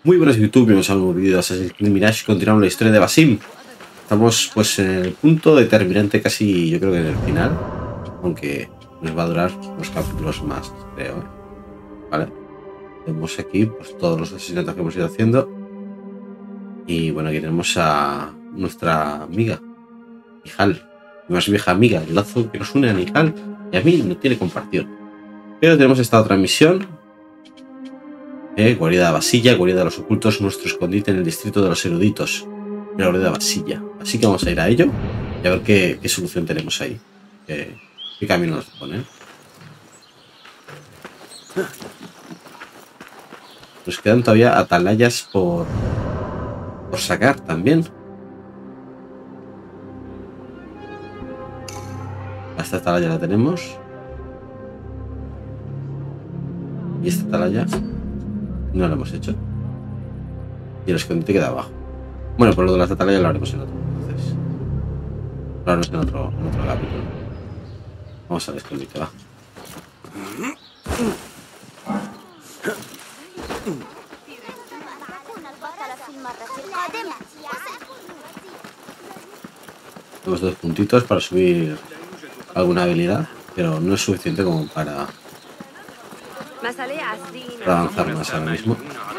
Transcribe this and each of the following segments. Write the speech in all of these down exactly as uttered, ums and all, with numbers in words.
Muy buenas YouTube, bienvenidos a un nuevo vídeo de Assassin's Creed Mirage. Continuamos la historia de Basim. Estamos pues en el punto determinante, casi yo creo que en el final, aunque nos va a durar unos capítulos más, creo. Vale, vemos aquí pues todos los asesinatos que hemos ido haciendo. Y bueno, aquí tenemos a nuestra amiga Nihal, mi más vieja amiga. El lazo que nos une a Nihal y a mí no tiene comparación. Pero tenemos esta otra misión. Eh, guarida de Basilla, guarida de los ocultos, nuestro escondite en el distrito de los eruditos. La guarida de Basilla. Así que vamos a ir a ello y a ver qué, qué solución tenemos ahí. Eh, qué camino nos pone. Nos quedan todavía atalayas por, por sacar también. Esta atalaya la tenemos. Y esta atalaya no lo hemos hecho. Y el escondite queda abajo. Bueno, por lo de las atalayas lo haremos en otro. Entonces, lo haremos en otro, en otro capítulo. Vamos al escondite, va. Tenemos dos puntitos para subir alguna habilidad, pero no es suficiente como para, para avanzar más ahora mismo.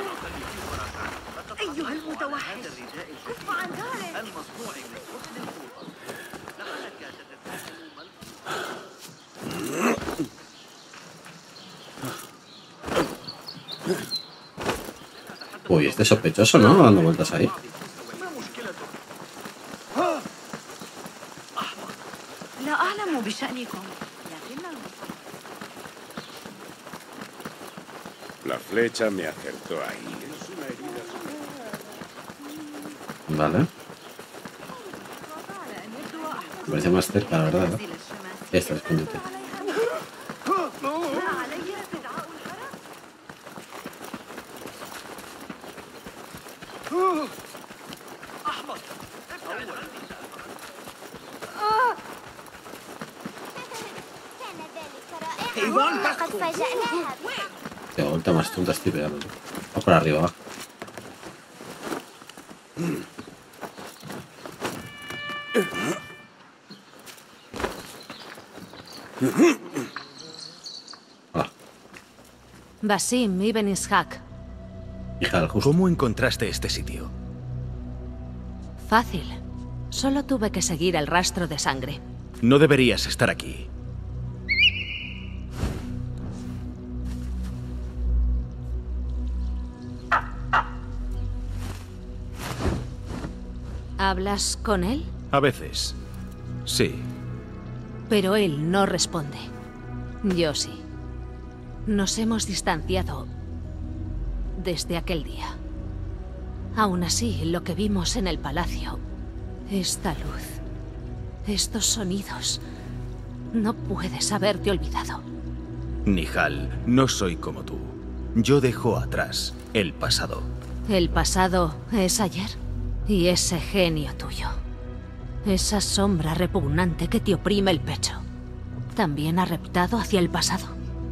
Uy, este es sospechoso, ¿no? Dando vueltas ahí. La flecha me acertó ahí. Vale. Me parece más cerca, la verdad, ¿no? Este es escondite. Qué vuelta más tonta estoy pegando. Vamos por arriba, va. Hola. Basim Ibn Ishaq. Hija del justo. ¿Cómo encontraste este sitio? Fácil. Solo tuve que seguir el rastro de sangre. No deberías estar aquí. ¿Hablas con él? A veces. Sí. Pero él no responde. Yo sí. Nos hemos distanciado desde aquel día. Aún así, lo que vimos en el palacio, esta luz, estos sonidos, no puedes haberte olvidado. Nihal, no soy como tú. Yo dejo atrás el pasado. El pasado es ayer. Y ese genio tuyo, esa sombra repugnante que te oprime el pecho, ¿también ha reptado hacia el pasado?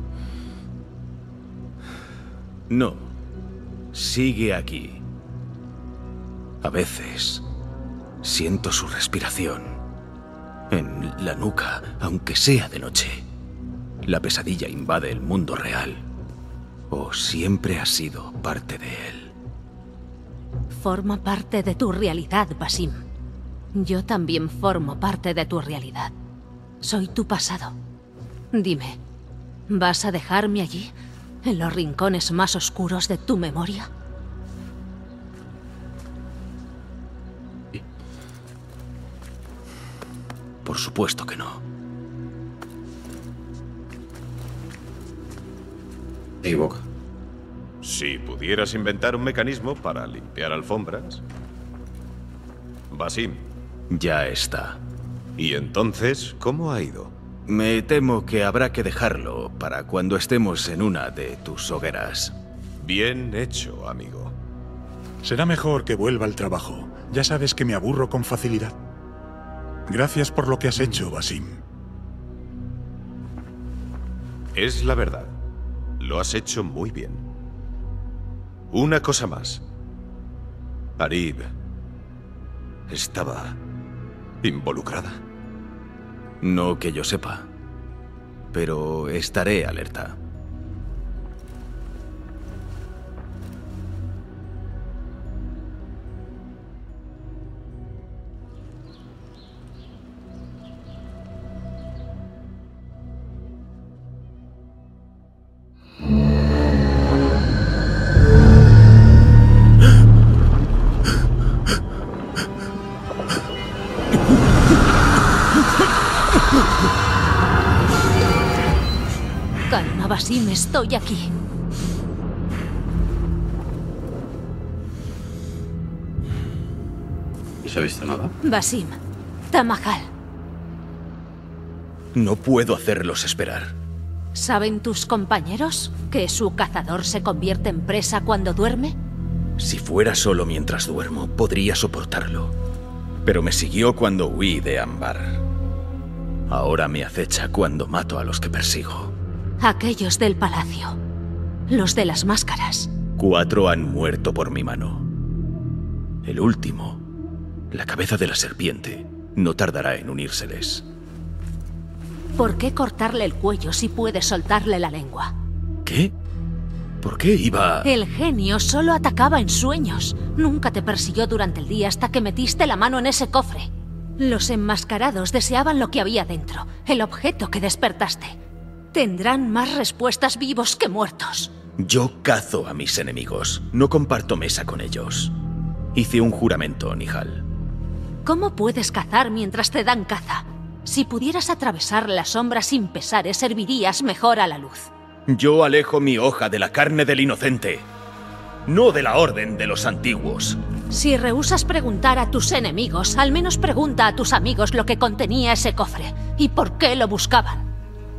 No. Sigue aquí. A veces siento su respiración en la nuca, aunque sea de noche. La pesadilla invade el mundo real. ¿O siempre ha sido parte de él? Forma parte de tu realidad, Basim. Yo también formo parte de tu realidad. Soy tu pasado. Dime, ¿vas a dejarme allí, en los rincones más oscuros de tu memoria? Por supuesto que no. Te equivoca. Si pudieras inventar un mecanismo para limpiar alfombras. Basim. Ya está. ¿Y entonces cómo ha ido? Me temo que habrá que dejarlo para cuando estemos en una de tus hogueras. Bien hecho, amigo. Será mejor que vuelva al trabajo. Ya sabes que me aburro con facilidad. Gracias por lo que has hecho, Basim. Es la verdad. Lo has hecho muy bien. Una cosa más. Arib estaba involucrada. No que yo sepa, pero estaré alerta. Calma, Basim, estoy aquí. ¿No se ha visto nada? Basim, Tamahal. No puedo hacerlos esperar. ¿Saben tus compañeros que su cazador se convierte en presa cuando duerme? Si fuera solo mientras duermo, podría soportarlo. Pero me siguió cuando huí de Ambar. Ahora me acecha cuando mato a los que persigo. Aquellos del palacio. Los de las máscaras. Cuatro han muerto por mi mano. El último, la cabeza de la serpiente, no tardará en unírseles. ¿Por qué cortarle el cuello si puedes soltarle la lengua? ¿Qué? ¿Por qué iba...? El genio solo atacaba en sueños. Nunca te persiguió durante el día hasta que metiste la mano en ese cofre. Los enmascarados deseaban lo que había dentro, el objeto que despertaste. Tendrán más respuestas vivos que muertos. Yo cazo a mis enemigos. No comparto mesa con ellos. Hice un juramento, Nihal. ¿Cómo puedes cazar mientras te dan caza? Si pudieras atravesar la sombra sin pesares, servirías mejor a la luz. Yo alejo mi hoja de la carne del inocente, no de la orden de los antiguos. Si rehusas preguntar a tus enemigos, al menos pregunta a tus amigos lo que contenía ese cofre y por qué lo buscaban.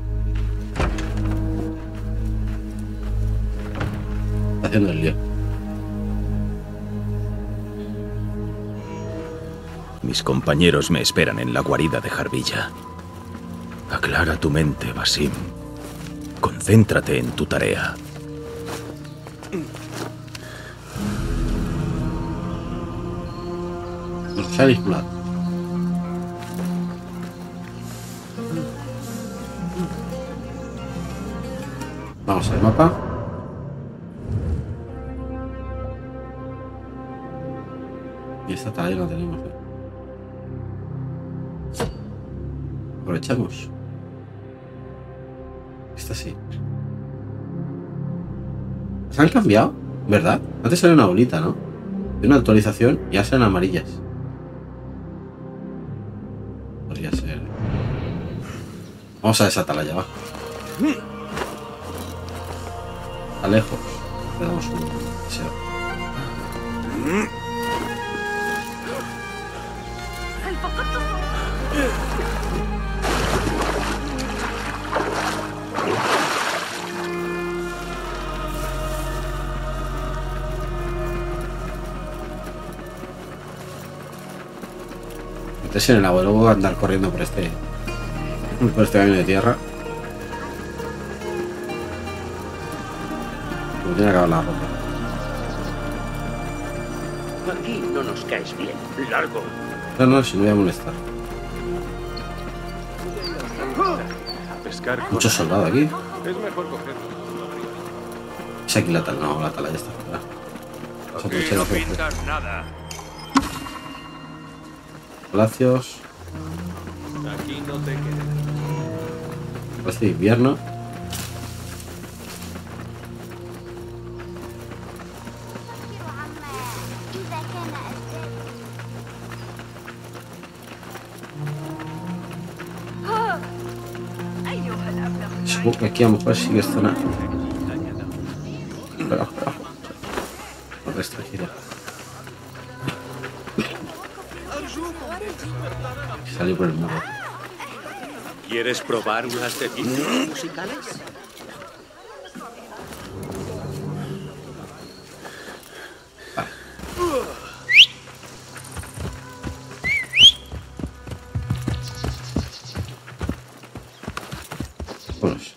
Está haciendo el lío. Mis compañeros me esperan en la guarida de Jarbilla. Aclara tu mente, Basim. Concéntrate en tu tarea. Se ha disparado. Vamos al mapa. Y esta tarea la tenemos. ¿eh? Aprovechamos. Esta sí. ¿Se han cambiado? ¿Verdad? Antes era una bolita, ¿no? De una actualización y ya serán amarillas. Podría ser. Vamos a desatarla ya, va. A lejos. Le damos un deseo. Meterse en el agua, luego andar corriendo por este por este camino de tierra. Como tiene que acabar la ropa. Aquí no nos caes bien. Largo. No, no, si no voy a molestar. A pescar con- Muchos soldados aquí. Es mejor cogerlo. Es aquí la tala, no, la tala ya está fuera. Vamos a aprovechar la oferta. nada. Palacios. Aquí no te quedes. Palacio de invierno. Supongo que aquí a lo mejor sigue esta zona. Espera, espera. Por restringida. Salió por el muro. ¿Quieres probar unas delicias musicales? Vámonos.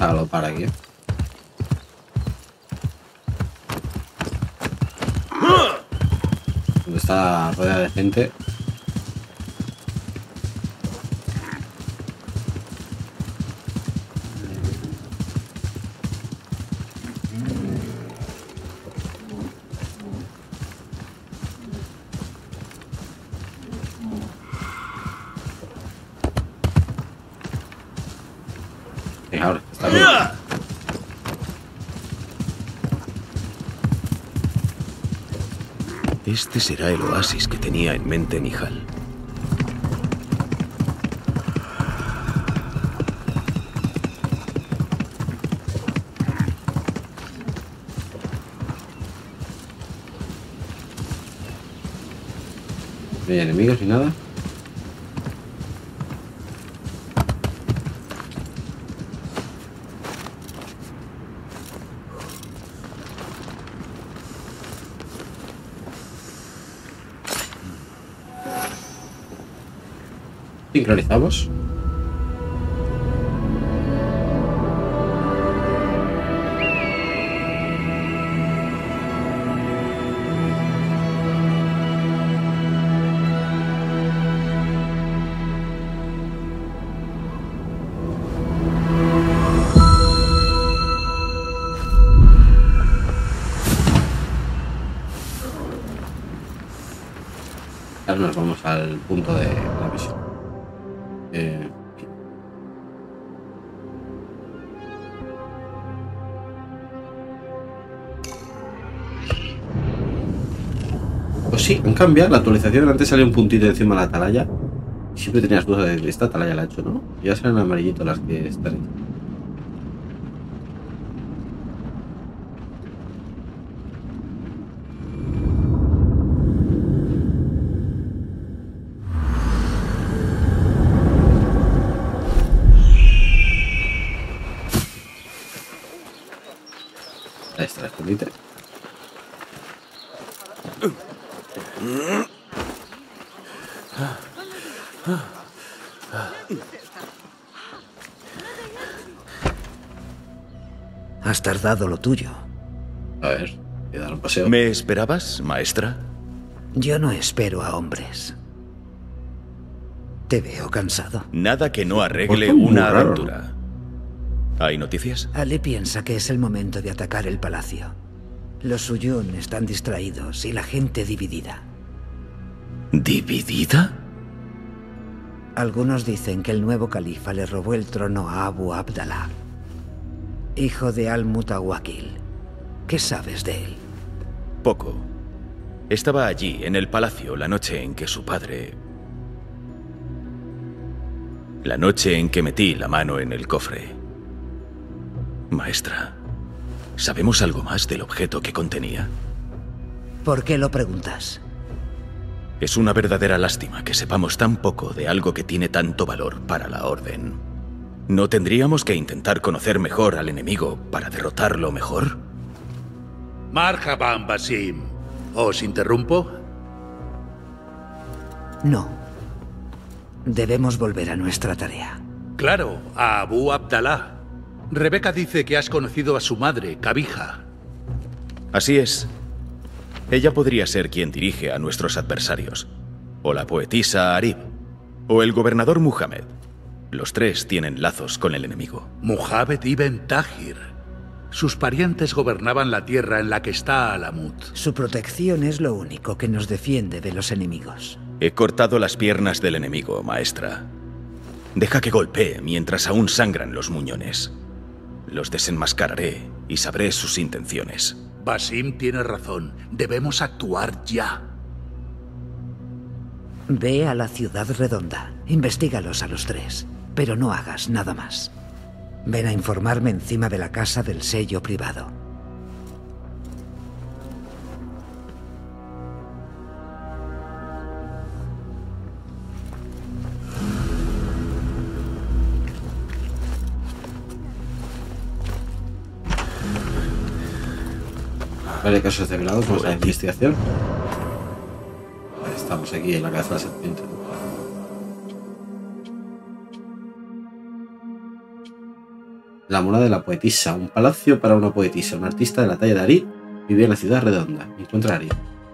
galopar aquí. ¿eh? Donde está rodeada de gente. Ahora, está bien. Este será el oasis que tenía en mente Nihal. No hay enemigos ni nada. Sincronizamos. Ahora nos vamos al punto de la misión. Eh, pues sí, han cambiado la actualización. Antes salía un puntito encima de la atalaya. Siempre tenías dudas de esta atalaya la he hecho, ¿no? Ya serán amarillitos las que están. Ahí está la escondite. Has tardado lo tuyo. A ver, voy a dar un paseo. ¿Me esperabas, maestra? Yo no espero a hombres. Te veo cansado. Nada que no arregle Pues muy una raro, aventura. ¿Hay noticias? Ali piensa que es el momento de atacar el palacio. Los Suyun están distraídos y la gente dividida. ¿Dividida? Algunos dicen que el nuevo califa le robó el trono a Abu Abdallah, hijo de Al-Mutawakil. ¿Qué sabes de él? Poco. Estaba allí, en el palacio, la noche en que su padre... La noche en que metí la mano en el cofre. Maestra, ¿sabemos algo más del objeto que contenía? ¿Por qué lo preguntas? Es una verdadera lástima que sepamos tan poco de algo que tiene tanto valor para la Orden. ¿No tendríamos que intentar conocer mejor al enemigo para derrotarlo mejor? Marhaban, Basim. ¿Os interrumpo? No. Debemos volver a nuestra tarea. Claro, a Abu Abdallah. Rebeca dice que has conocido a su madre, Kabija. Así es. Ella podría ser quien dirige a nuestros adversarios. O la poetisa Arib. O el gobernador Muhammad. Los tres tienen lazos con el enemigo. Muhammad ibn Tahir. Sus parientes gobernaban la tierra en la que está Alamut. Su protección es lo único que nos defiende de los enemigos. He cortado las piernas del enemigo, maestra. Deja que golpee mientras aún sangran los muñones. Los desenmascararé y sabré sus intenciones. Basim tiene razón. Debemos actuar ya. Ve a la ciudad redonda. Investígalos a los tres. Pero no hagas nada más. Ven a informarme encima de la casa del sello privado. Vale, casos develados, vamos a la investigación. Vale, estamos aquí en la casa de la serpiente. La morada de la poetisa. Un palacio para una poetisa. Un artista de la talla de Arib vivía en la ciudad redonda. Encuentra a Arib.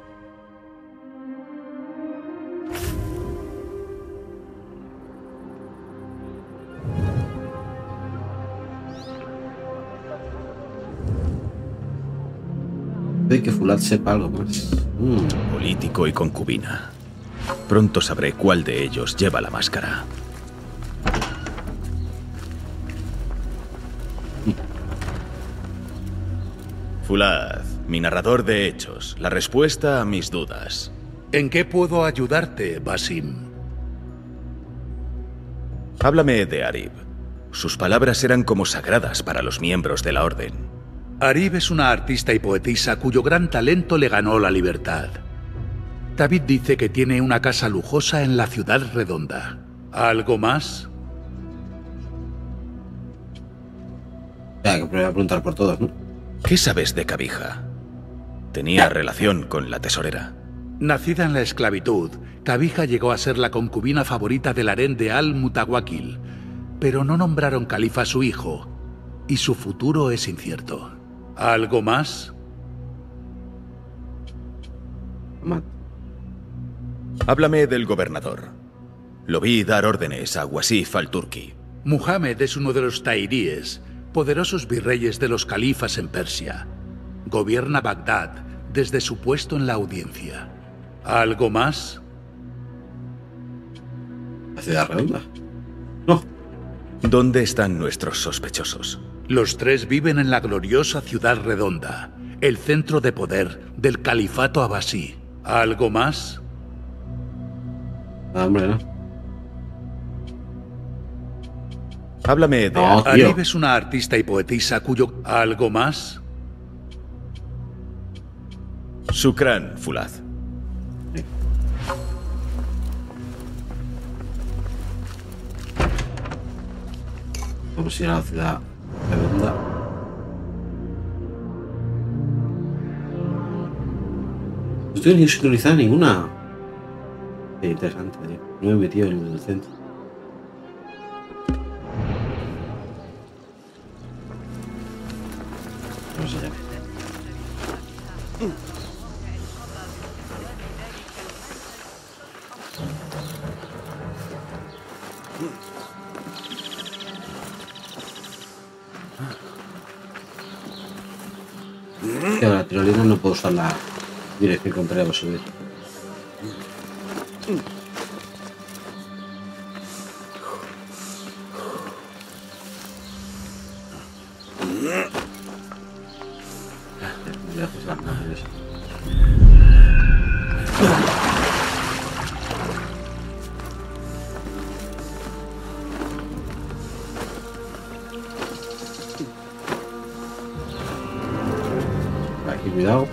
Puede que Fulat sepa algo más. Mm. Político y concubina. Pronto sabré cuál de ellos lleva la máscara. Fulat, mi narrador de hechos. La respuesta a mis dudas. ¿En qué puedo ayudarte, Basim? Háblame de Arib. Sus palabras eran como sagradas para los miembros de la Orden. Arib es una artista y poetisa cuyo gran talento le ganó la libertad. David dice que tiene una casa lujosa en la ciudad redonda. ¿Algo más? Ya, que voy a preguntar por todos, ¿no? ¿Qué sabes de Kabija? Tenía relación con la tesorera. Nacida en la esclavitud, Kabija llegó a ser la concubina favorita del harén de Al-Mutawakil, pero no nombraron califa a su hijo, y su futuro es incierto. ¿Algo más? Mat. Háblame del gobernador. Lo vi dar órdenes a Wasif al-Turki. Muhammad es uno de los tairíes, poderosos virreyes de los califas en Persia. Gobierna Bagdad desde su puesto en la audiencia. ¿Algo más? La ciudad redonda. No. ¿Dónde están nuestros sospechosos? Los tres viven en la gloriosa ciudad redonda, el centro de poder del califato abasí. ¿Algo más? Ah, hombre, no. Háblame de... No, tío. Arib es una artista y poetisa cuyo... ¿Algo más? Shukran, Fulat. Vamos a ir a la ciudad redonda. No estoy ni sincronizada ninguna. Qué interesante, tío. No me he metido en el centro. Vamos allá. Que ahora la tirolina no puedo usar la dirección contraria para subir. Gracias, las máquinas. Aquí, cuidado.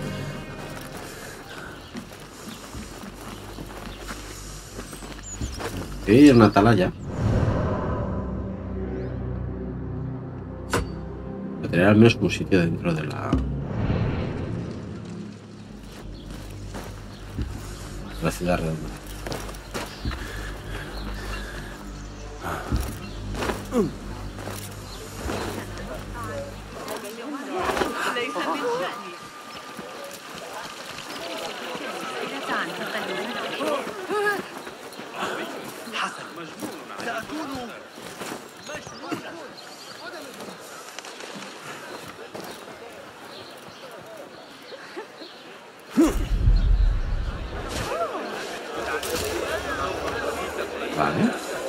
Sí, una atalaya. Voy a tener al menos un sitio dentro de la... la ciudad redonda. Vale.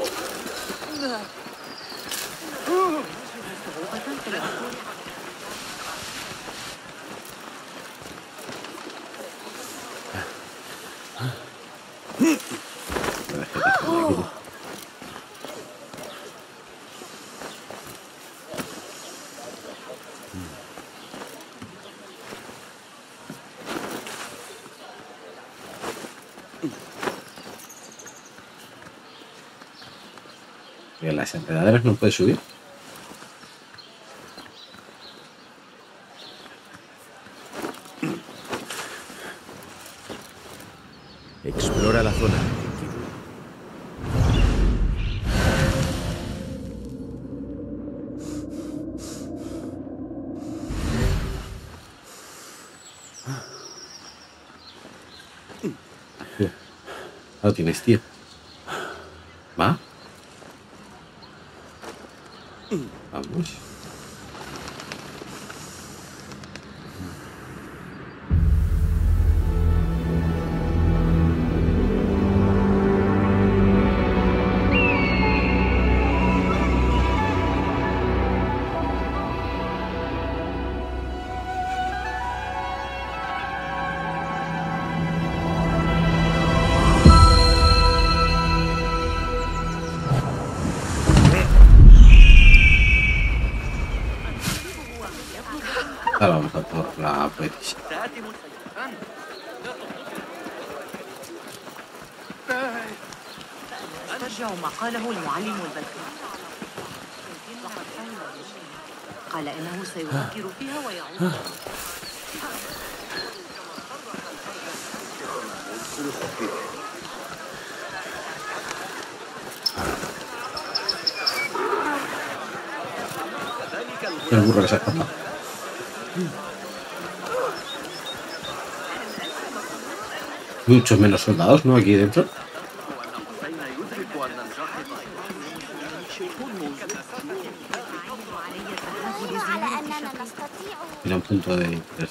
Que las enredaderas no puede subir. Explora la zona. Lo tienes, tío. ¿Va? Vamos. Ahora vamos a por la poetisa. ترجع ما قاله المعلم البلخي قال إنه سيفكر فيها ويعود. El burro que se escapa. Muchos menos soldados, ¿no? Aquí dentro. Era un punto de interés.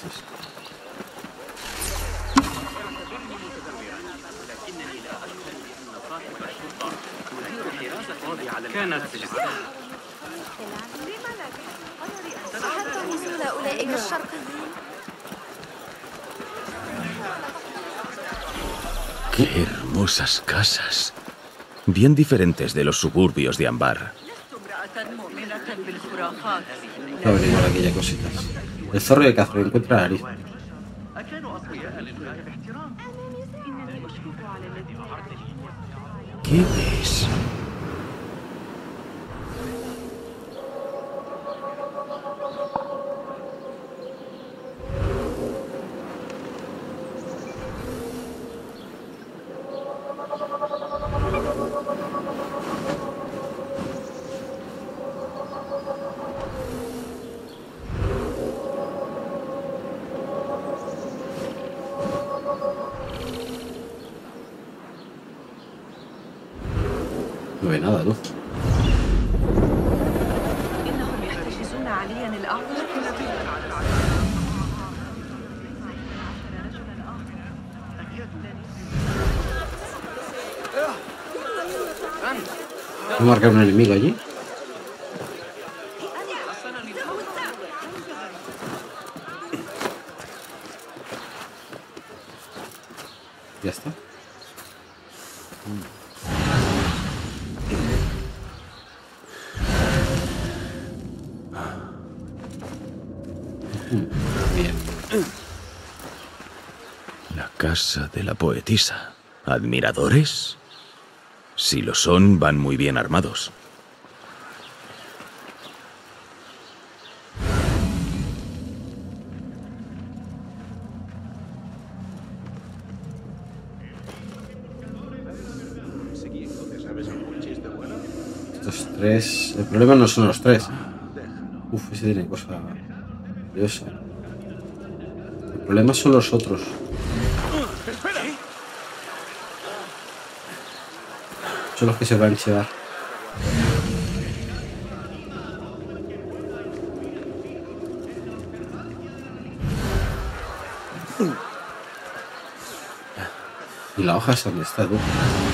¡Qué hermosas casas! Bien diferentes de los suburbios de Ambar. Va a averiguar aquellas cositas. El zorro de Catherine encuentra a nariz. ¿Qué ves? No ve nada, luz. ¿Va a marcar un enemigo allí? Ya está. Bien. La casa de la poetisa. ¿Admiradores? Si lo son, van muy bien armados. Estos tres... El problema no son los tres. Uf, ese tiene cosa curiosa. El problema son los otros. Son los que se van a llevar. Y la hoja es donde está, tú.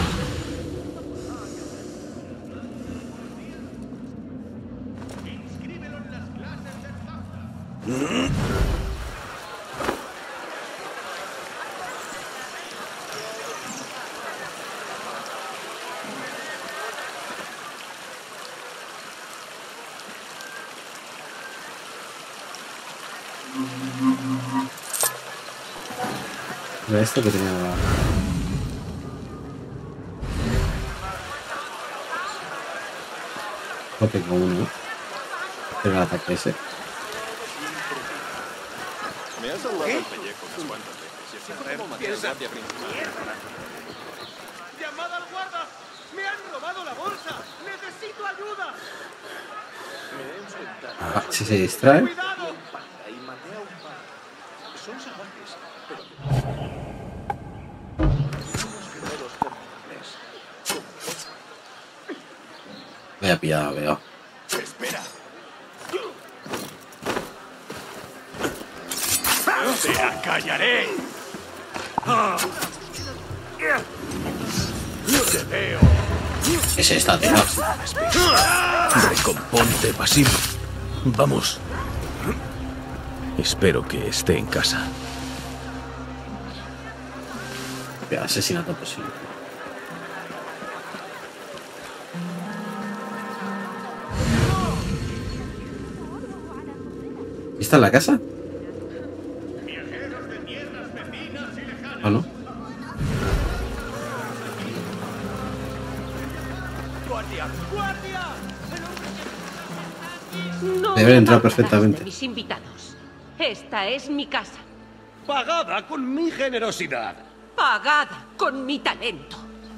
Era esto que tenía... Jope con uno. Era el ataque ese. Me has salvado el pellejo unas cuantas veces. Siempre como matar al guardia principal. ¡Llamad al guarda! ¡Me han robado la bolsa! ¡Necesito ayuda! Ah, si se distrae. ¡Cuidado! Son salvajes, pero... haya pillado, veo. Espera. Te acallaré. Te veo. ¿Qué es esta, tío? Recomponte, Basim. Vamos. Espero que esté en casa. Peor asesinato posible. ¿Está en la casa? ¿O no? ¡Guardia! ¡Guardia! No Debe entrar me perfectamente. de mis invitados. Esta es mi casa, Pagada con mi generosidad. pagada con mi talento.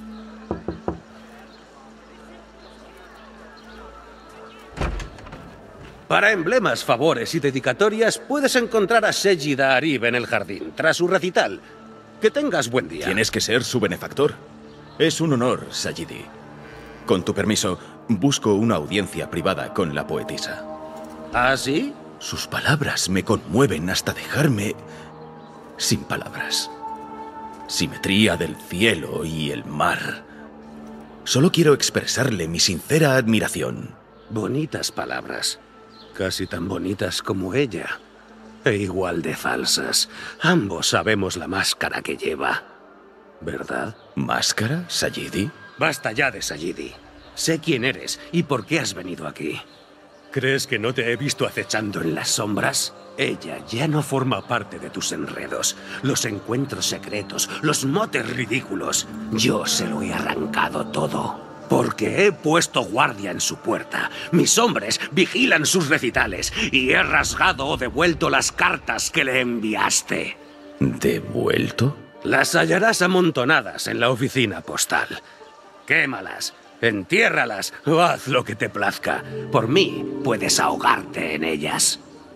Para emblemas, favores y dedicatorias puedes encontrar a Sejida Arib en el jardín, tras su recital. Que tengas buen día. Tienes que ser su benefactor. Es un honor, Sayidi. Con tu permiso, busco una audiencia privada con la poetisa. ¿Ah, sí? Sus palabras me conmueven hasta dejarme sin palabras. Simetría del cielo y el mar. Solo quiero expresarle mi sincera admiración. Bonitas palabras. Casi tan bonitas como ella. E igual de falsas. Ambos sabemos la máscara que lleva. ¿Verdad? ¿Máscara, Sayidi? Basta ya de Sayidi. Sé quién eres y por qué has venido aquí. ¿Crees que no te he visto acechando en las sombras? Ella ya no forma parte de tus enredos, los encuentros secretos, los motes ridículos. Yo se lo he arrancado todo. Porque he puesto guardia en su puerta. Mis hombres vigilan sus recitales y he rasgado o devuelto las cartas que le enviaste. ¿Devuelto? Las hallarás amontonadas en la oficina postal. Quémalas, entiérralas o haz lo que te plazca. Por mí, puedes ahogarte en ellas.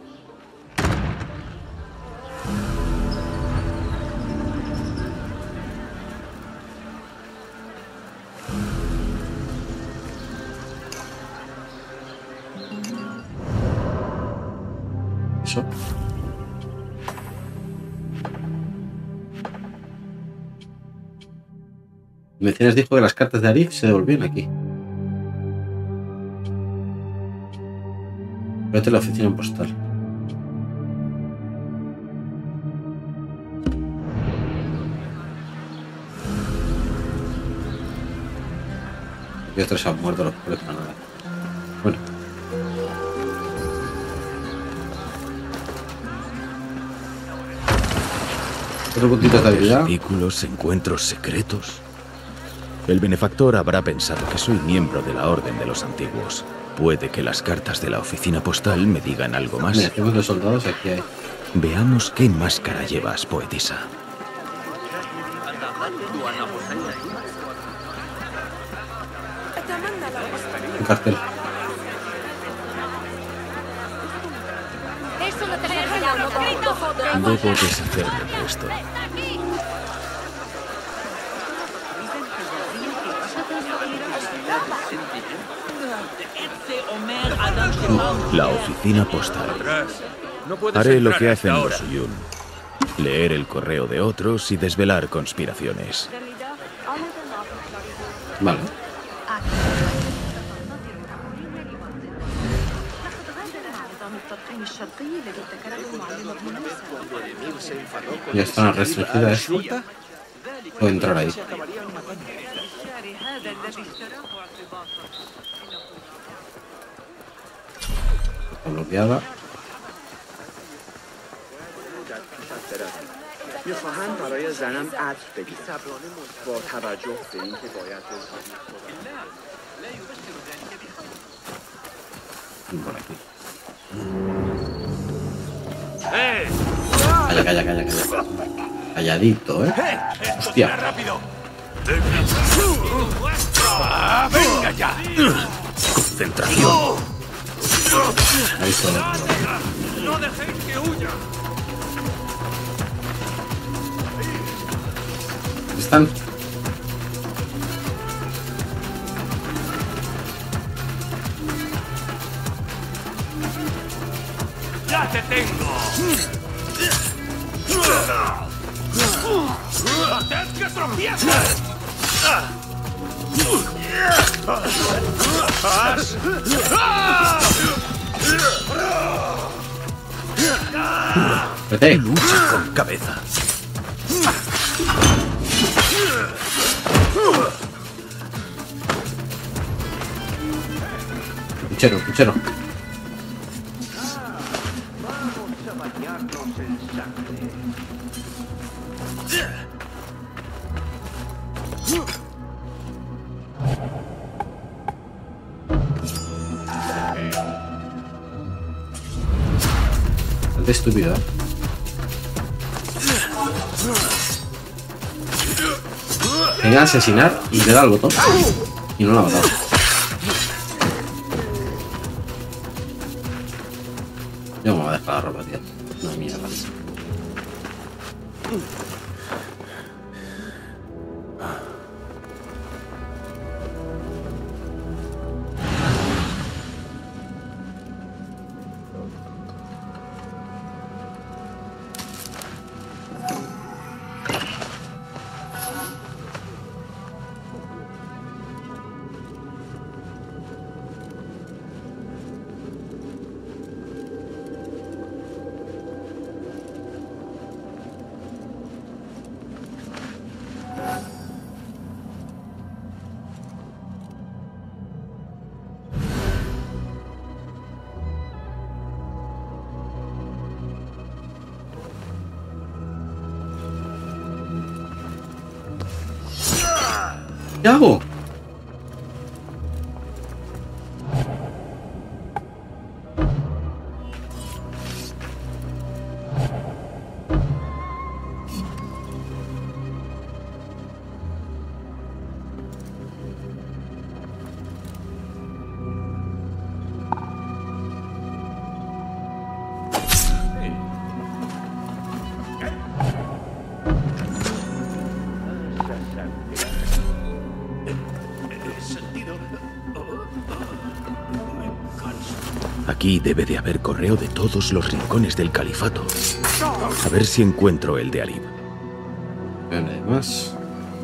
Eso. Mecenas dijo que las cartas de Arif se devolvían aquí. Vete a la oficina postal. Y otros se han muerto los pobres para nada. Bueno. Otro puntito de habilidad. Artículos, encuentros secretos. El benefactor habrá pensado que soy miembro de la Orden de los Antiguos. Puede que las cartas de la oficina postal me digan algo más. Mira, tenemos los soldados aquí hay. Veamos qué máscara llevas, poetisa. Un cartel. Debo deshacerme de esto. La oficina postal. Haré lo que hacen los Uyun. Leer el correo de otros y desvelar conspiraciones. Vale. Ya está restringida esto. Puedo entrar ahí. Está bloqueada. میخواهم برای زنم عطر بگیرم با توجه به اینکه باید Por aquí. Calla, calla, calla, calla. Calladito, ¿eh? Hostia. ¡Venga ya! Concentración. Ahí está. ¡No dejéis que huya! Están. tengo! ¡Haced que tropiece! Vete. Lucha con cabeza. Puchero, puchero. Vamos a bañarnos en sangre. Bastante estúpido, ¿eh? Venga a asesinar y le da al botón. Y no lo ha matado. Yo me voy a dejar la ropa, tío. No mierda. ¿Qué hago? Aquí debe de haber correo de todos los rincones del califato. A ver si encuentro el de Arib. Bueno, además.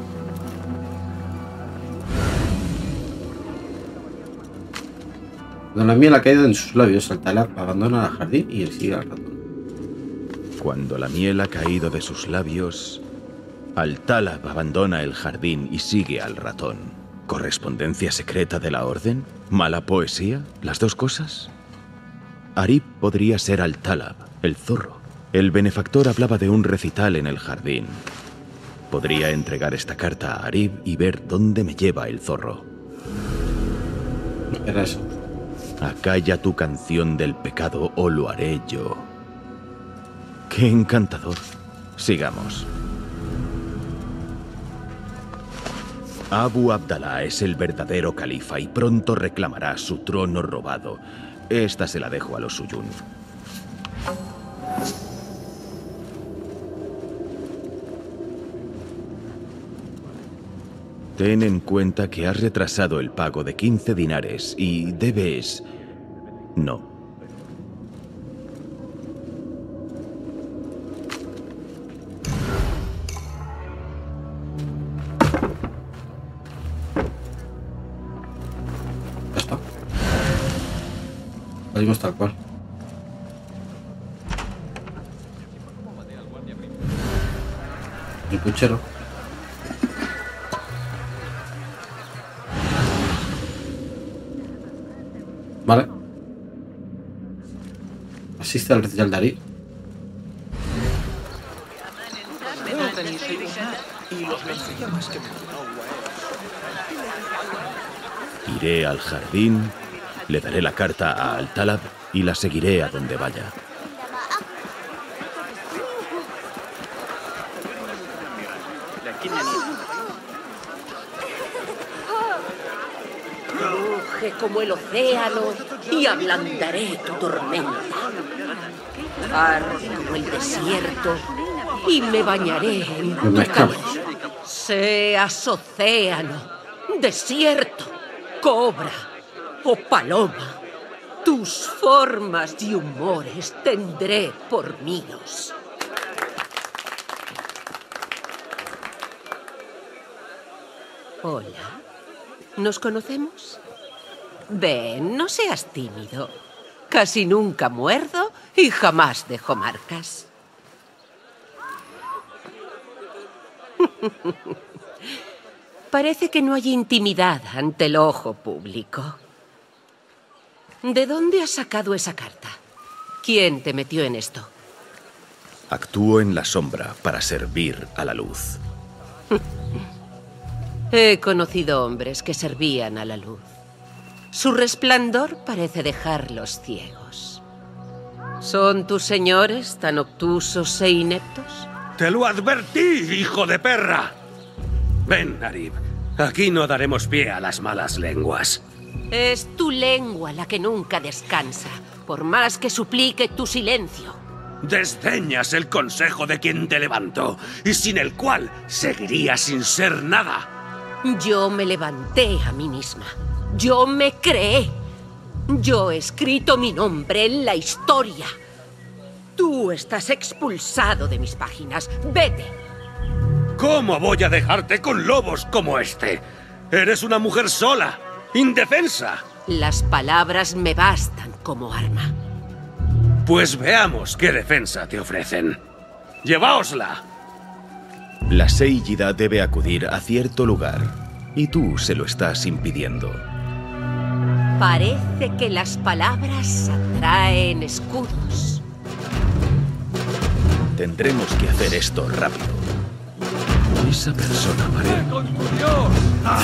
Cuando la miel ha caído en sus labios, Al-Talab abandona el jardín y él sigue al ratón. Cuando la miel ha caído de sus labios, Al-Talab abandona el jardín y sigue al ratón. ¿Correspondencia secreta de la orden? ¿Mala poesía? ¿Las dos cosas? Arib podría ser Al-Talab, el zorro. El benefactor hablaba de un recital en el jardín. Podría entregar esta carta a Arib y ver dónde me lleva el zorro. Era eso. Acalla tu canción del pecado o lo haré yo. ¡Qué encantador! Sigamos. Abu Abdalá es el verdadero califa y pronto reclamará su trono robado. Esta se la dejo a los Suyun. Ten en cuenta que has retrasado el pago de quince dinares y debes... No. Ya está. Salimos tal cual. El puchero. Vale. Asiste al recital de Arib. Iré al jardín, le daré la carta a Al-Talab y la seguiré a donde vaya. Ruge como el océano y ablandaré tu tormenta. Arde como el desierto y me bañaré en tu calor. Seas océano, desierto, cobra o paloma, Tus formas y humores tendré por míos. Hola. ¿Nos conocemos? Ven, no seas tímido. Casi nunca muerdo y jamás dejo marcas. Parece que no hay intimidad ante el ojo público. ¿De dónde has sacado esa carta? ¿Quién te metió en esto? Actúo en la sombra para servir a la luz. He conocido hombres que servían a la luz. Su resplandor parece dejarlos ciegos. ¿Son tus señores tan obtusos e ineptos? ¡Te lo advertí, hijo de perra! Ven, Arib. Aquí no daremos pie a las malas lenguas. Es tu lengua la que nunca descansa, por más que suplique tu silencio. Desdeñas el consejo de quien te levantó, y sin el cual seguirías sin ser nada. Yo me levanté a mí misma. Yo me creé. Yo he escrito mi nombre en la historia. Tú estás expulsado de mis páginas. ¡Vete! ¿Cómo voy a dejarte con lobos como este? Eres una mujer sola, indefensa. Las palabras me bastan como arma. Pues veamos qué defensa te ofrecen. ¡Lleváosla! La Seiyida debe acudir a cierto lugar, y tú se lo estás impidiendo. Parece que las palabras atraen escudos. Tendremos que hacer esto rápido. Esa persona parece... ¡Con tu Dios!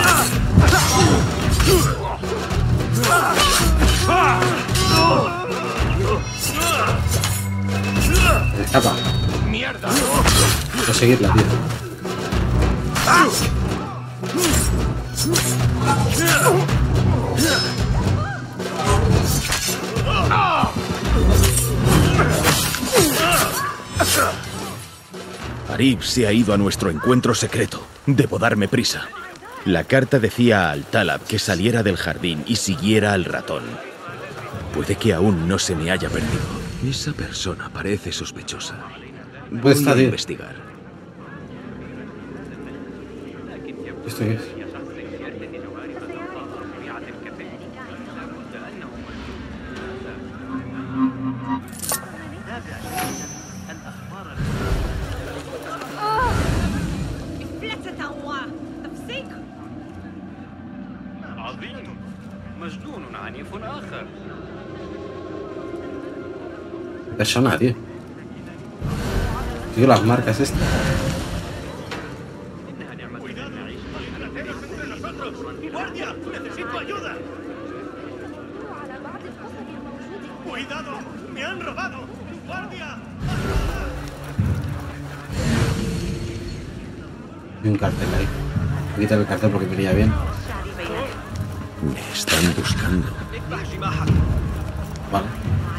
Escapa. ¡Mierda! Voy a seguirla, tío. Arib se ha ido a nuestro encuentro secreto. Debo darme prisa. La carta decía a Al-Talab que saliera del jardín y siguiera al ratón. Puede que aún no se me haya perdido. Esa persona parece sospechosa. Voy Está a bien. investigar. ¿Esto qué es? Persona, tío. Sigo las marcas estas. ¡Guardia! ¡Necesito ayuda! ¡Cuidado! ¡Me han robado! ¡Guardia! Hay un cartel ahí. Voy a quitar el cartel porque me iría bien. Me están buscando. Vale.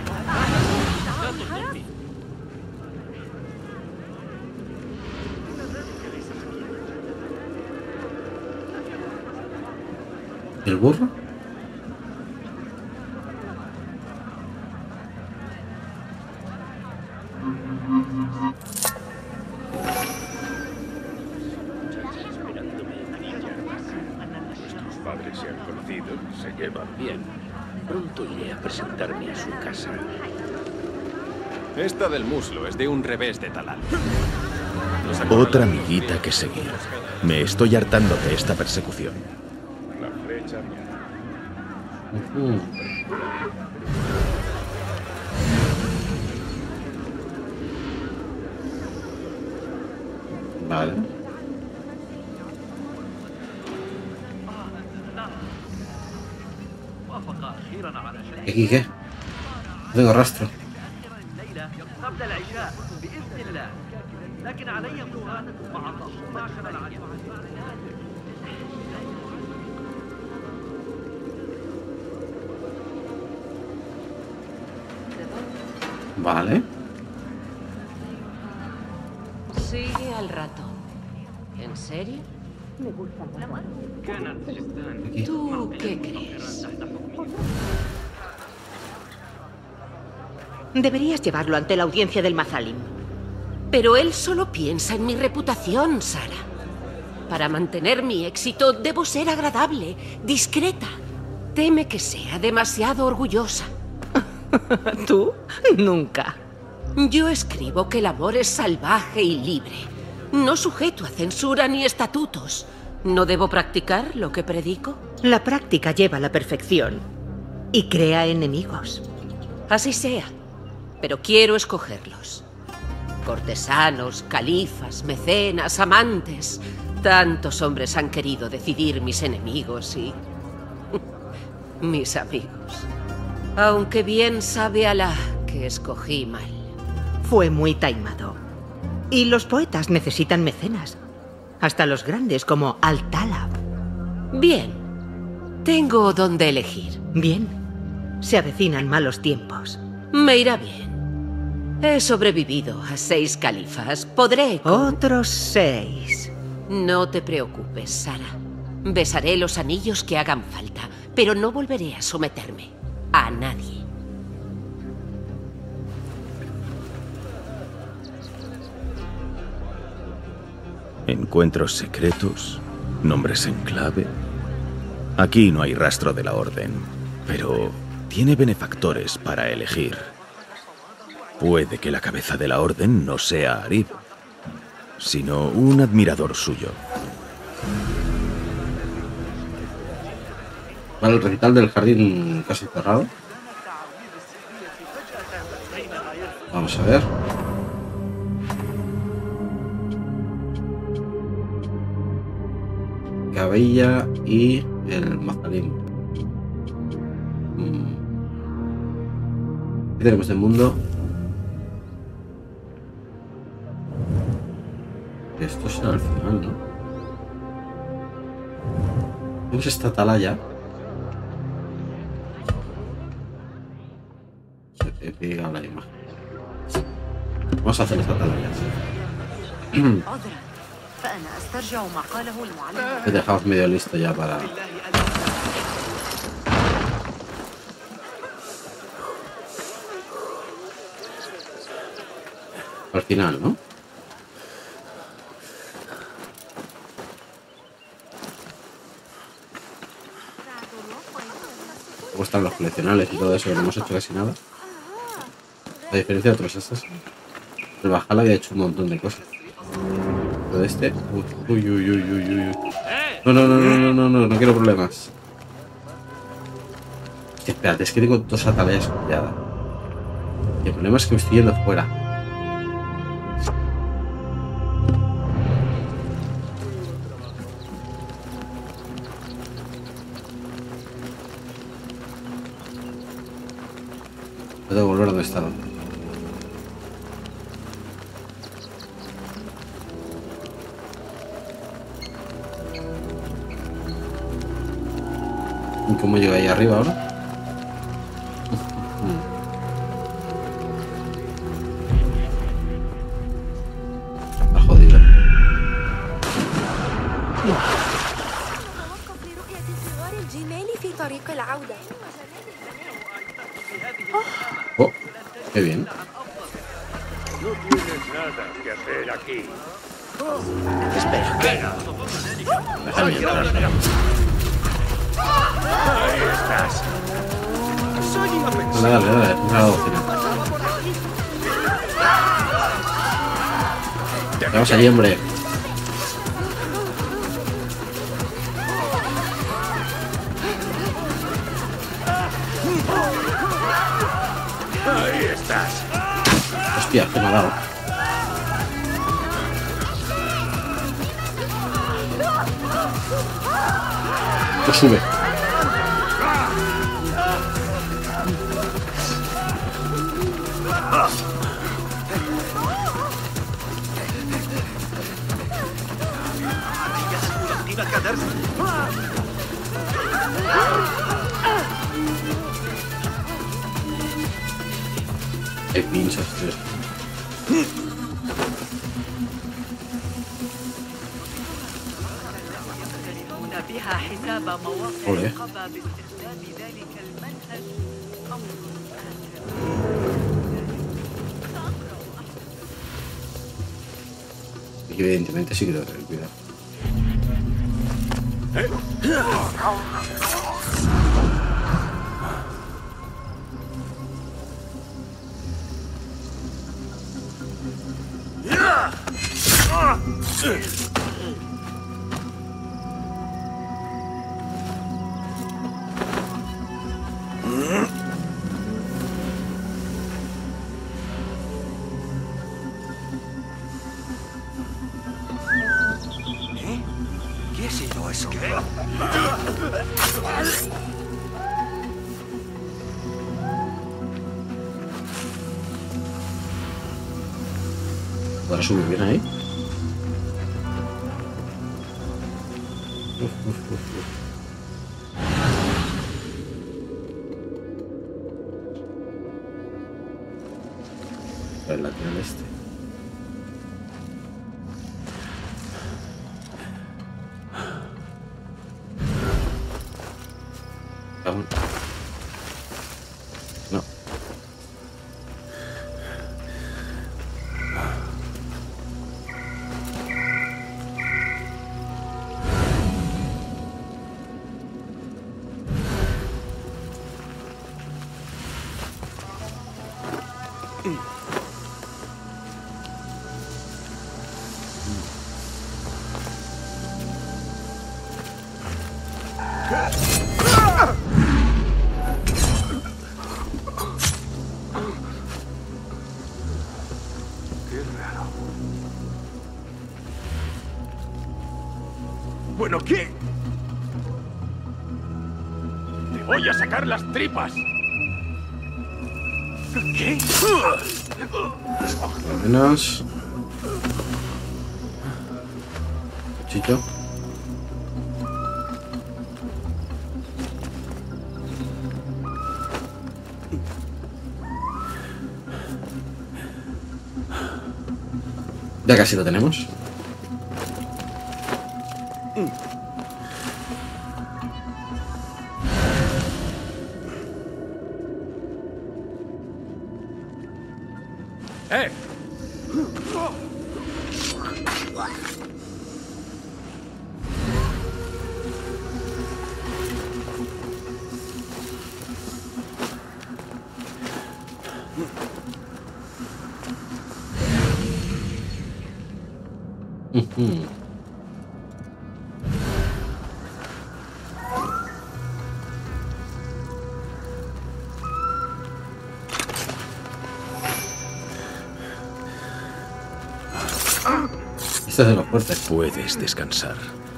¿El burro? Nuestros padres se han conocido, se llevan bien. Pronto iré a presentarme a su casa. Esta del muslo es de un revés de Talal. Otra amiguita que seguir. Me estoy hartando de esta persecución. La flecha. Uh-huh. Vale. ¿Aquí qué? No tengo rastro. Vale. Sigue al ratón. ¿En serio? Aquí. ¿Tú qué crees? Deberías llevarlo ante la audiencia del Mazalim. Pero él solo piensa en mi reputación, Sara. Para mantener mi éxito, debo ser agradable, discreta. Teme que sea demasiado orgullosa. ¿Tú? Nunca. Yo escribo que el amor es salvaje y libre. No sujeto a censura ni estatutos. ¿No debo practicar lo que predico? La práctica lleva a la perfección y crea enemigos. Así sea, pero quiero escogerlos. Cortesanos, califas, mecenas, amantes. Tantos hombres han querido decidir mis enemigos y... mis amigos. Aunque bien sabe Alá que escogí mal. Fue muy taimado. Y los poetas necesitan mecenas. Hasta los grandes como Al-Talab. Bien. Tengo donde elegir. Bien. Se avecinan malos tiempos. Me irá bien. He sobrevivido a seis califas. Podré... Con... Otros seis. No te preocupes, Sara. Besaré los anillos que hagan falta, pero no volveré a someterme a nadie. Encuentros secretos, nombres en clave. Aquí no hay rastro de la orden, pero tiene benefactores para elegir. Puede que la cabeza de la orden no sea Arib, sino un admirador suyo. Vale, el recital del jardín casi cerrado. Vamos a ver. Cabella y el Mazalim. Mm. ¿Qué tenemos de mundo? Esto será el final, ¿no? Tenemos esta atalaya. Se te pega la imagen. Vamos a hacer esta atalaya. Te dejamos medio listo ya para... al final, ¿no? ¿Cómo están los coleccionables y todo eso? Que no hemos hecho casi nada. A diferencia de otros estos. El Valhalla había hecho un montón de cosas. Pero de este... Uy, uy, uy, uy, uy, uy. No, no, no, no, no, no, no, no quiero problemas. Hostia, espérate, es que tengo dos atalayas copiadas. Y el problema es que me estoy yendo fuera. Puedo volver a donde estaba. ¿Y cómo llego ahí arriba ahora? Está jodido. Oh, qué bien. No tienes nada que hacer aquí. Espera, espera. Déjame entrar. Ahí estás. Soy inofensivo. Dale, dale, dale. Una docena. Vamos allí, hombre. Ahí estás. Hostia, que me ha dado. Pues sube. Qué pinchos, tío. Ole. Aquí evidentemente sí que tengo que tener cuidado. ¿Qué ha sido eso? ¿Qué? ¿Podrá subir bien ahí? Uf, uf, uf, uf. El lateral este. Aún. No. Bueno, ¿qué? Te voy a sacar las tripas. ¿Qué? Por lo menos. Cuchillo. Ya casi lo tenemos. ¡Eh! Ujú. Este es de los fuertes. Puedes descansar.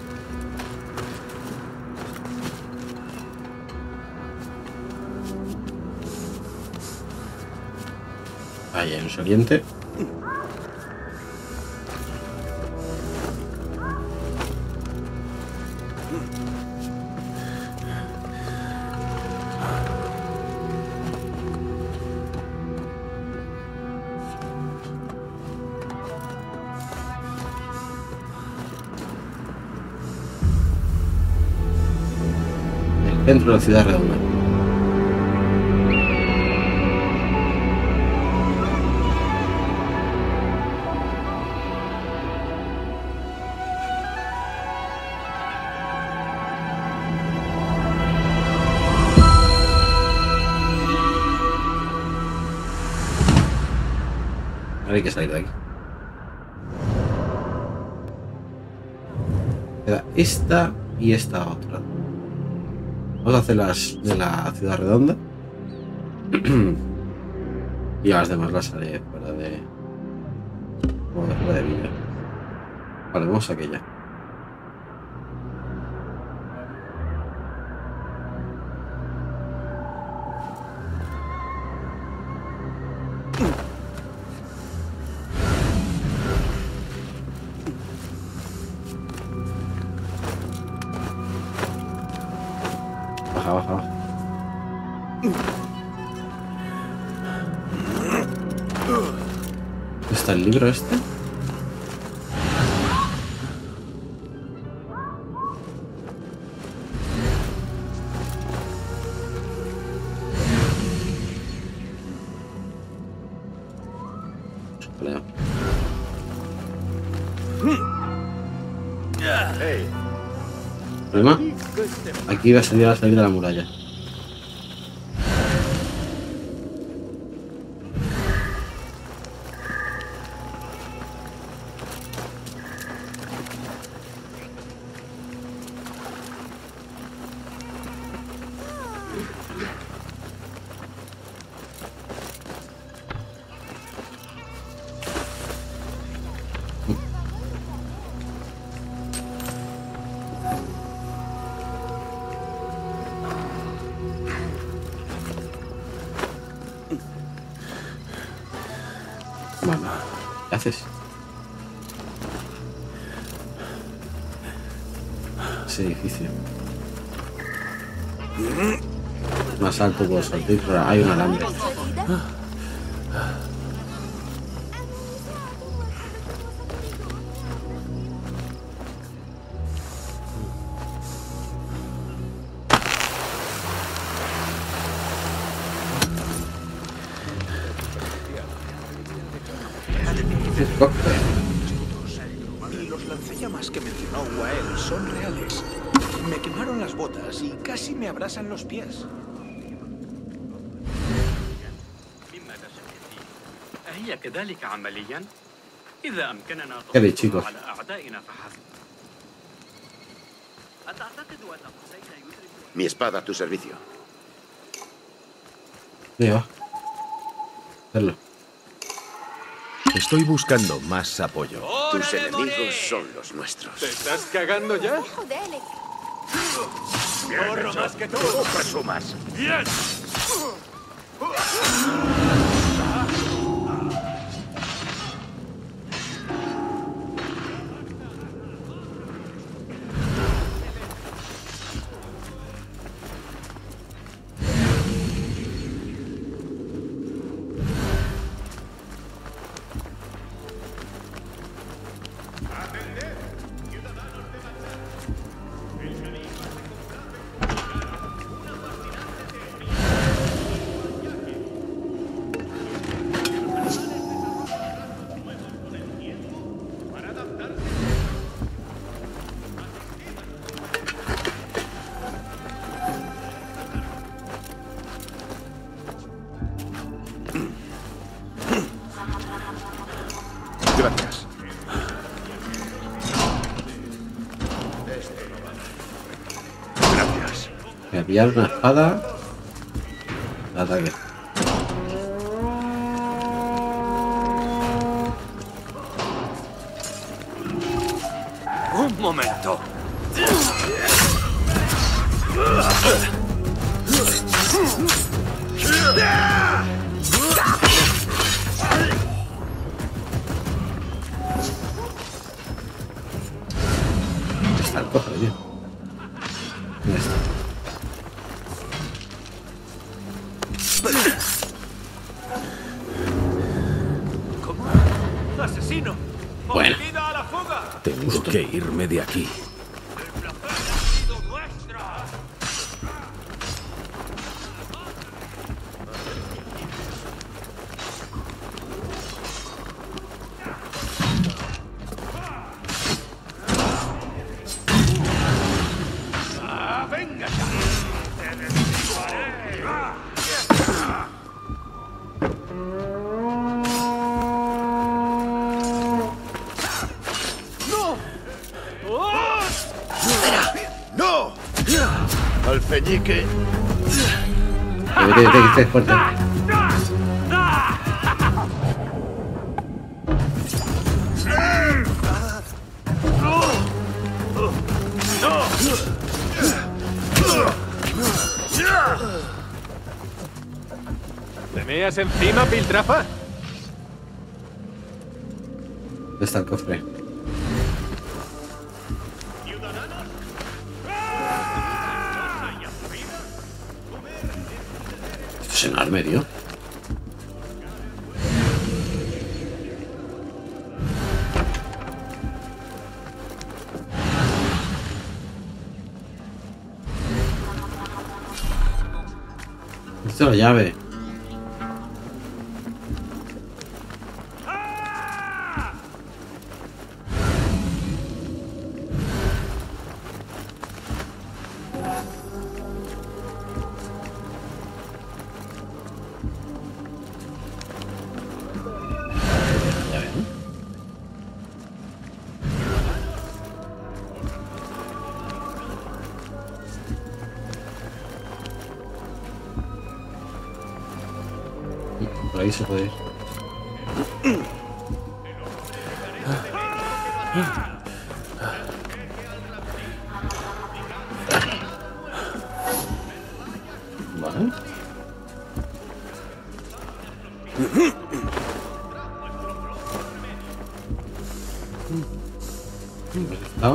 Ahí hay un saliente. Dentro de la ciudad redonda. Ahora hay que salir de aquí. Queda esta y esta otra. Vamos a hacer las de la ciudad redonda. Y las demás las haré fuera de. fuera de vida. Vale, vamos a aquella. Baja, baja, baja. ¿Está el libro este? Leo. ¿Problema? Aquí va a salir a salir de la muralla. Bueno, ¿qué haces? Ese edificio. Más alto puedo saltar, pero hay un alambre. Y los lanzallamas que mencionó Wael son reales. Me quemaron las botas y casi me abrasan los pies. ¿Qué de chicos? Mi espada a tu servicio. Venga, hacerlo. Estoy buscando más apoyo. Tus enemigos son los nuestros. ¿Te estás cagando ya? ¡Corro más que tú! ¡No presumas! ¡Bien! Gracias. Gracias. Voy a pillar una espada. Ataque. Un momento. Está el cofre, tío. ¿Dónde está? ¿Cómo? ¡Asesino! Bueno. ¡A la fuga! Tengo que irme de aquí. ¡Ah, venga ya! ¡Te desigualaré! ¡No! ¡Oh! ¡No! Alfeñique. Vete, vete, que estés fuerte. ¿Te meas encima, piltrafa? ¿Dónde está el cofre? Esto es enorme, tío. Esta es la llave. ahí se puede ir. Vale. ¿Estado?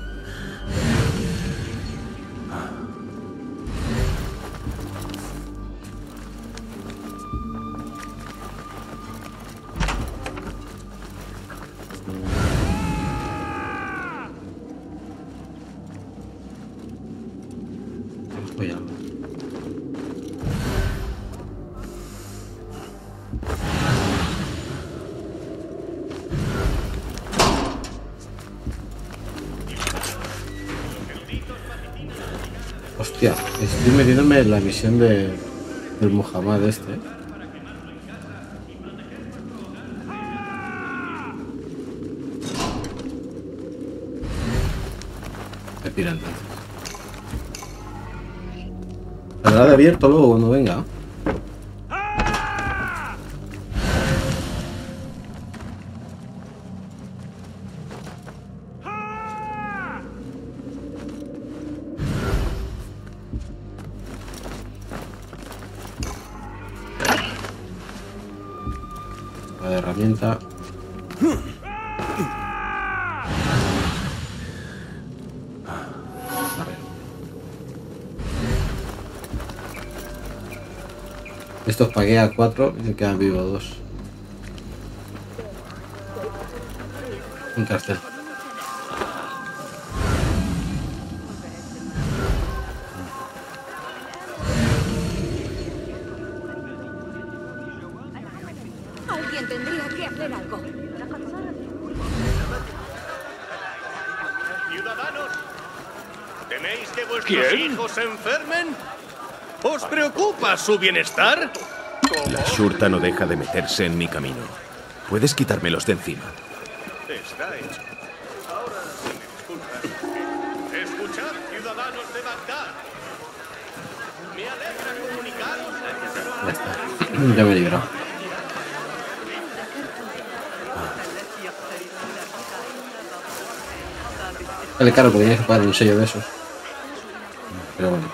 Voy a... Hostia, estoy metiéndome en la misión de, del Muhammad este, ¿eh? Me pira entonces. Habrá de abierto luego cuando venga. La herramienta. Estos pagué a cuatro y se quedan vivos dos. Un cartel. Alguien tendría que hacer algo. Ciudadanos, ¿teméis que vuestros ¿Quién? hijos se enfermen? ¿Os preocupa su bienestar? La Shurta no deja de meterse en mi camino. Puedes quitármelos de encima. Está hecho. Ahora, si me disculpan, escuchad, ciudadanos de Bagdad. Me alegra comunicaros. Ya está. Ya me he librado. Vale, claro, porque tienes que pagar un sello de esos. Pero bueno.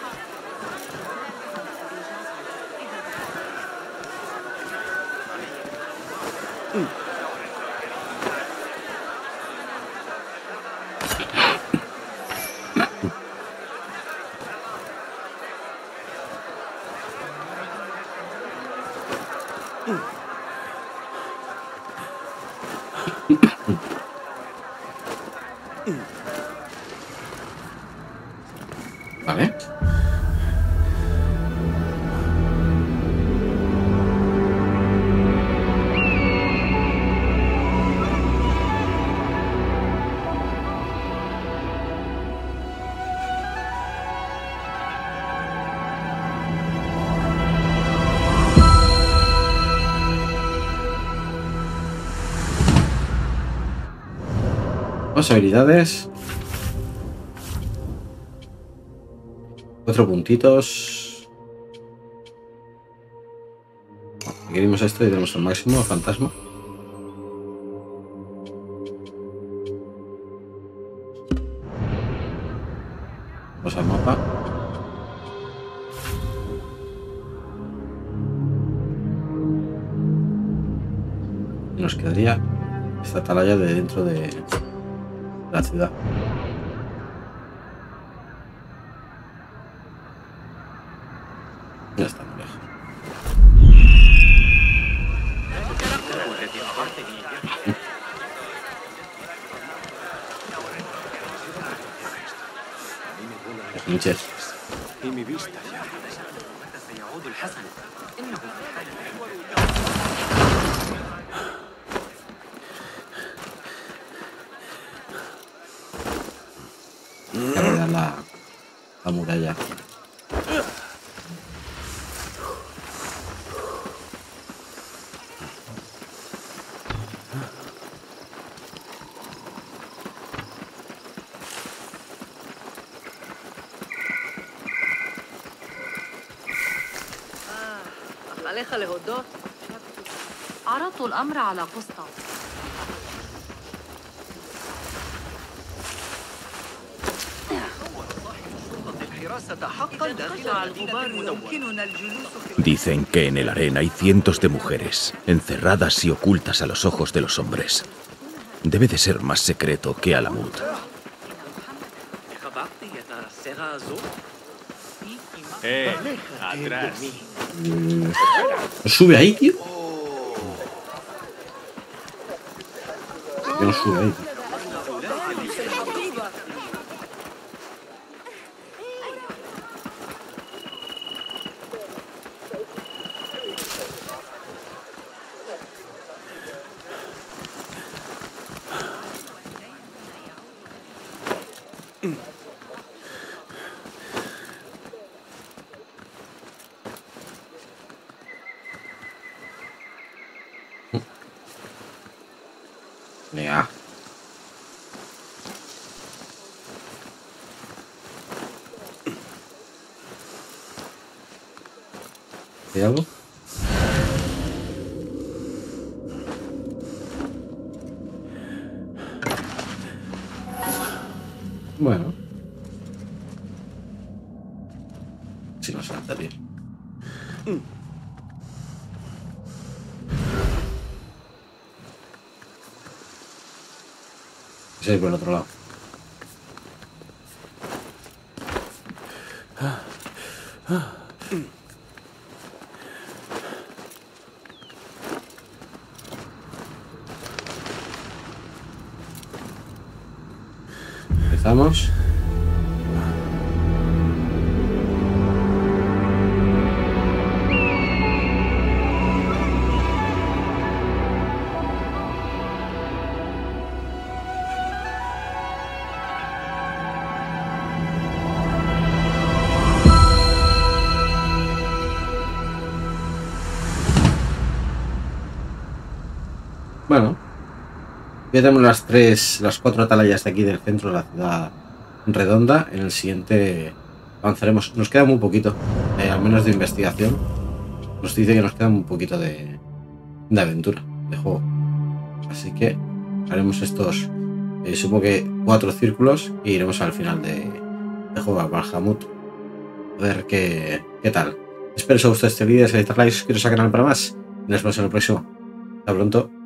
Vale. Dos habilidades. Cuatro puntitos. Queremos esto y tenemos el máximo, el fantasma. Vamos al mapa. Y nos quedaría esta atalaya de dentro de la ciudad. Ya está muy lejos. Pinches. Y mi vista ya. Hay que rodear la, la muralla. عليها لهدوء عرضت الأمر على قسطة. Dicen que en el harén hay cientos de mujeres, encerradas y ocultas a los ojos de los hombres. Debe de ser más secreto que Alamut. Eh, atrás. ¿Sube ahí, tío? No sube ahí, tío. Venga. ¿Hay algo? Bueno. Si no salta bien. Sí, por el otro lado. Empezamos. Bueno, ya tenemos las tres, las cuatro atalayas de aquí del centro de la ciudad redonda. En el siguiente avanzaremos. Nos queda muy poquito, eh, al menos de investigación. Nos dice que nos queda un poquito de, de aventura, de juego. Así que haremos estos, eh, supongo que cuatro círculos e iremos al final de, de juego a Bahamut. A ver qué, qué tal. Espero que os haya gustado este vídeo. Si dais like, suscribiros al canal para más. Y nos vemos en el próximo. Hasta pronto.